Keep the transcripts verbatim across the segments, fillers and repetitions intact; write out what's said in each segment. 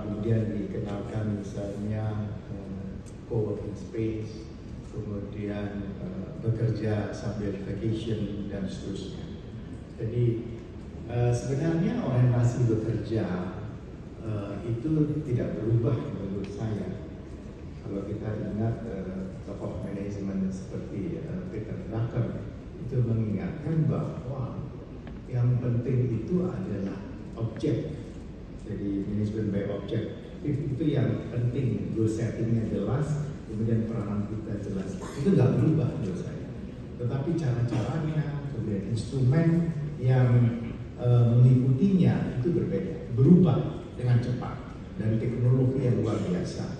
kemudian dikenalkan misalnya uh, co-working space, kemudian uh, bekerja sambil vacation dan seterusnya. Jadi uh, sebenarnya orientasi bekerja uh, itu tidak berubah menurut saya. Kalau kita ingat uh, tokoh manajemen seperti uh, Peter Drucker itu mengingatkan bahwa yang penting itu adalah objek. Jadi manajemen by object itu yang penting, goal settingnya jelas, kemudian peranan kita jelas. Itu nggak berubah menurut saya. Tetapi cara-caranya, kemudian instrumen yang uh, mengikutinya itu berbeda, berubah dengan cepat dan teknologi yang luar biasa.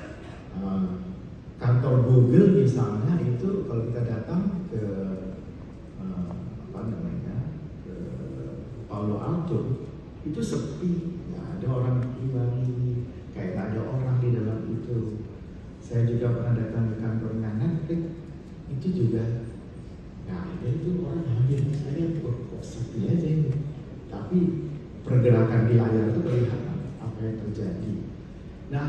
Uh, kantor Google misalnya itu kalau kita datang ke uh, apa namanya ke Palo Alto itu sepi, nggak ada orang pribadi, kayak nggak ada orang di dalam itu. Saya juga pernah datang ke kantornya Netflix, itu juga nggak ada itu orang hadir. Saya kok sepi aja ini. Tapi pergerakan di layar itu kelihatan apa yang terjadi. Nah,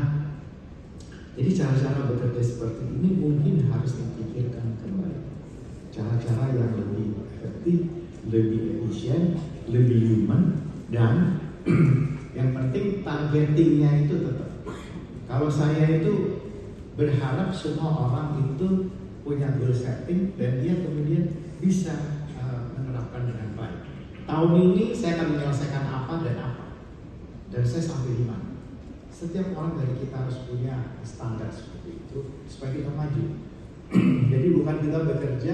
jadi cara-cara bekerja seperti ini mungkin harus dipikirkan kembali. Cara-cara yang lebih efektif, lebih efisien, lebih human, dan yang penting targetingnya itu tetap. Kalau saya itu berharap semua orang itu punya goal setting dan dia kemudian bisa uh, menerapkan dengan baik. Tahun ini saya akan menyelesaikan apa dan apa, dan saya sampai di mana. Setiap orang dari kita harus punya standar seperti itu supaya kita maju. Jadi bukan kita bekerja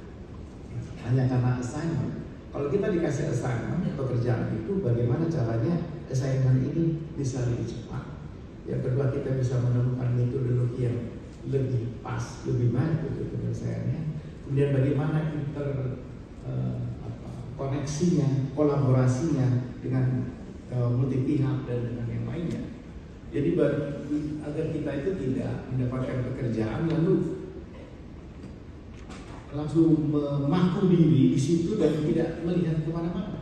hanya karena assignment. Kalau kita dikasih assignment, pekerjaan itu bagaimana caranya assignment ini bisa lebih cepat. Yang kedua, kita bisa menemukan metodologi yang lebih pas, lebih baik untuk penyelesaiannya. Kemudian bagaimana inter uh, apa, koneksinya, kolaborasinya dengan uh, multi pihak dan dengan yang lainnya. Jadi agar kita itu tidak mendapatkan pekerjaan lalu langsung memaku diri di situ dan tidak melihat kemana-mana.